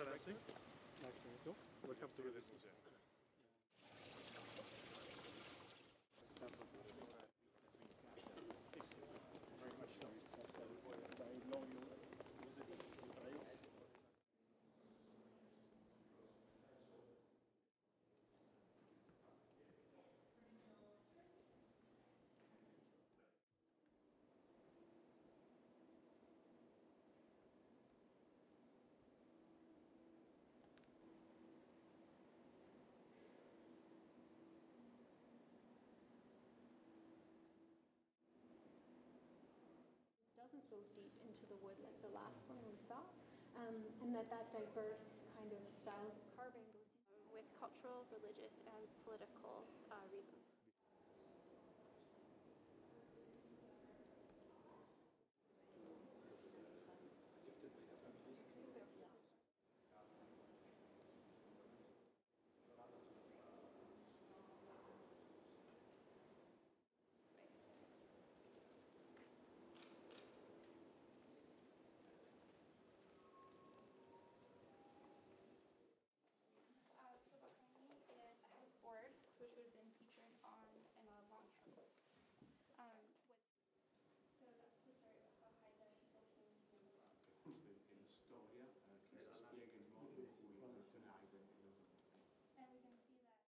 Excellency. Nice to meet you. Welcome to this museum. Very much so. I know you visited Paris. Doesn't go deep into the wood like the last one we saw, and that diverse kind of styles of carving goes with cultural, religious, and political reasons.